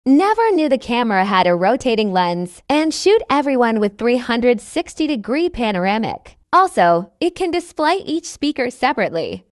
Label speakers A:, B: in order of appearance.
A: Never knew the camera had a rotating lens and shoot everyone with 360-degree panoramic. Also, it can display each speaker separately.